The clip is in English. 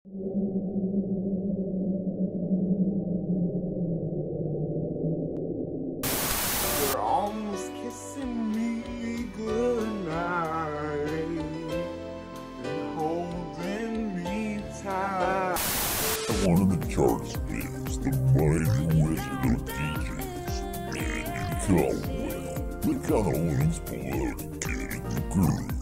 You're almost kissing me goodnight and holding me tight. One of the charts is the mighty wizard of DJs, Andy Caldwell. The kind of one's blood, getting the groove.